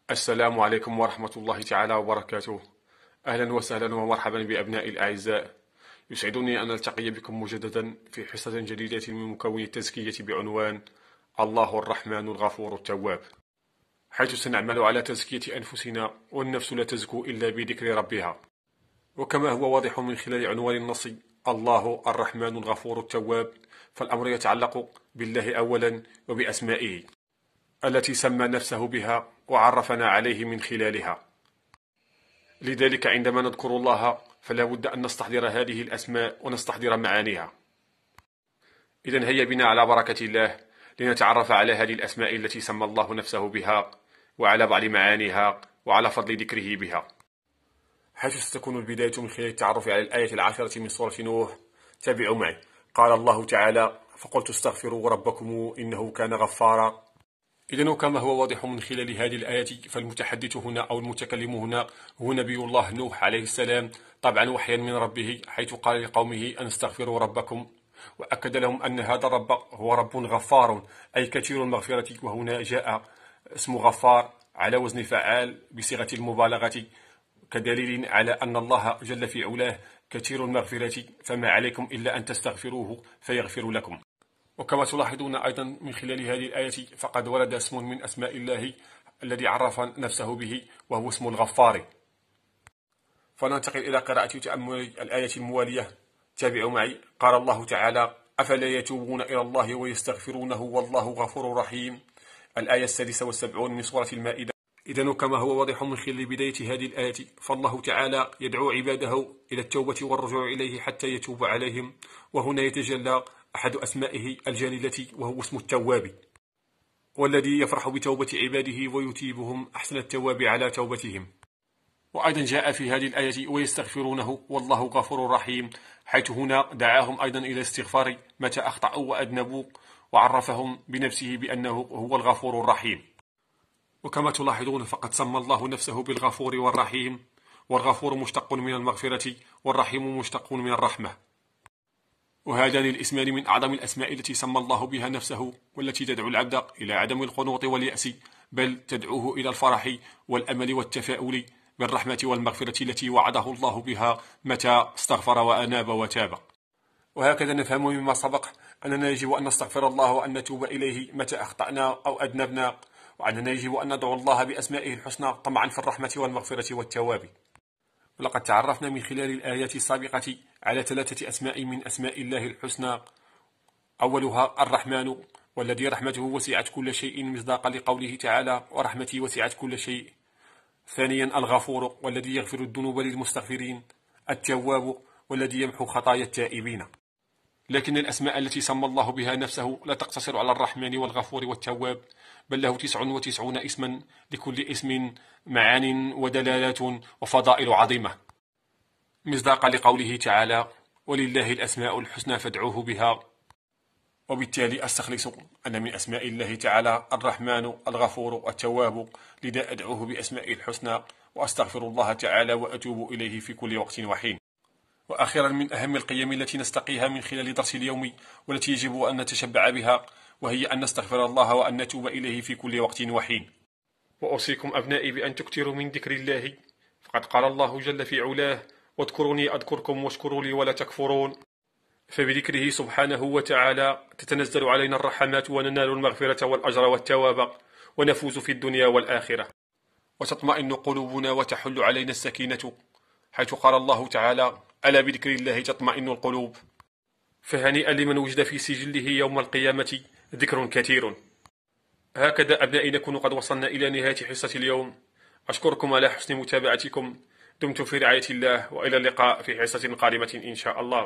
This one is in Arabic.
السلام عليكم ورحمة الله تعالى وبركاته. أهلا وسهلا ومرحبا بأبنائي الأعزاء. يسعدني أن ألتقي بكم مجددا في حصة جديدة من مكون التزكية بعنوان الله الرحمن الغفور التواب، حيث سنعمل على تزكية أنفسنا، والنفس لا تزكو إلا بذكر ربها. وكما هو واضح من خلال عنوان النص الله الرحمن الغفور التواب، فالأمر يتعلق بالله أولا وبأسمائه التي سمى نفسه بها وعرفنا عليه من خلالها. لذلك عندما نذكر الله فلا بد أن نستحضر هذه الأسماء ونستحضر معانيها. إذن هيا بنا على بركة الله لنتعرف على هذه الأسماء التي سمى الله نفسه بها، وعلى بعض معانيها، وعلى فضل ذكره بها، حيث ستكون البداية من خلال التعرف على الآية 10 من سورة نوح. تابعوا معي. قال الله تعالى: فقلت استغفروا ربكم إنه كان غفارا. إذن وكما هو واضح من خلال هذه الآية، فالمتحدث هنا أو المتكلم هنا هو نبي الله نوح عليه السلام، طبعا وحيا من ربه، حيث قال لقومه أن استغفروا ربكم، وأكد لهم أن هذا الرب هو رب غفار، أي كثير المغفرة. وهنا جاء اسم غفار على وزن فعال بصيغة المبالغة، كدليل على أن الله جل في علاه كثير المغفرة، فما عليكم إلا أن تستغفروه فيغفر لكم. وكما تلاحظون أيضا من خلال هذه الآية، فقد ورد اسم من أسماء الله الذي عرف نفسه به، وهو اسم الغفار. فننتقل إلى قراءة وتأمل الآية الموالية. تابعوا معي. قال الله تعالى: أفلا يتوبون إلى الله ويستغفرونه والله غفور رحيم. الآية 76 من سورة المائدة. إذن وكما هو واضح من خلال بداية هذه الآية، فالله تعالى يدعو عباده إلى التوبة والرجوع إليه حتى يتوب عليهم. وهنا يتجلى أحد أسمائه الجليلة، وهو اسم التواب، والذي يفرح بتوبة عباده ويثيبهم أحسن التواب على توبتهم. وأيضا جاء في هذه الآية: ويستغفرونه والله غفور رحيم، حيث هنا دعاهم أيضا إلى الاستغفار متى أخطأوا وأذنبوا، وعرفهم بنفسه بأنه هو الغفور الرحيم. وكما تلاحظون فقد سمى الله نفسه بالغفور والرحيم، والغفور مشتق من المغفرة، والرحيم مشتق من الرحمة. وهذان الاسمان من أعظم الأسماء التي سمى الله بها نفسه، والتي تدعو العبد إلى عدم القنوط واليأس، بل تدعوه إلى الفرح والأمل والتفاؤل بالرحمة والمغفرة التي وعده الله بها متى استغفر وأناب وتاب. وهكذا نفهم مما سبق أننا يجب أن نستغفر الله وأن نتوب إليه متى أخطأنا أو أذنبنا، وأننا يجب أن ندعو الله بأسمائه الحسنى طمعا في الرحمة والمغفرة والتواب. ولقد تعرفنا من خلال الآيات السابقة على 3 أسماء من أسماء الله الحسنى. أولها الرحمن، والذي رحمته وسعت كل شيء، مصداقا لقوله تعالى: ورحمتي وسعت كل شيء. ثانيا الغفور، والذي يغفر الذنوب للمستغفرين. التواب، والذي يمحو خطايا التائبين. لكن الأسماء التي سمى الله بها نفسه لا تقتصر على الرحمن والغفور والتواب، بل له 99 اسما، لكل اسم معان ودلالات وفضائل عظيمة، مصداقا لقوله تعالى: ولله الأسماء الحسنى فادعوه بها. وبالتالي أستخلص أن من أسماء الله تعالى الرحمن الغفور التواب، لذا أدعوه بأسمائه الحسنى، وأستغفر الله تعالى وأتوب إليه في كل وقت وحين. وأخيرا، من أهم القيم التي نستقيها من خلال درس اليوم، والتي يجب أن نتشبع بها، وهي أن نستغفر الله وأن نتوب إليه في كل وقت وحين. وأوصيكم أبنائي بأن تكثروا من ذكر الله، فقد قال الله جل في علاه: واذكروني أذكركم واشكروا لي ولا تكفرون. فبذكره سبحانه وتعالى تتنزل علينا الرحمات، وننال المغفرة والأجر والتواب، ونفوز في الدنيا والآخرة، وتطمئن قلوبنا وتحل علينا السكينة، حيث قال الله تعالى: ألا بذكر الله تطمئن القلوب. فهنيئا لمن وجد في سجله يوم القيامة ذكر كثير. هكذا أبنائي نكون قد وصلنا إلى نهاية حصة اليوم. أشكركم على حسن متابعتكم. دمتم في رعاية الله، وإلى اللقاء في حصة قادمة إن شاء الله.